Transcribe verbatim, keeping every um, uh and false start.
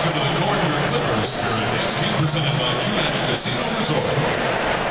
Welcome to the Corn Clippers Spirit Dance Team presented by Two Match Casino Resort.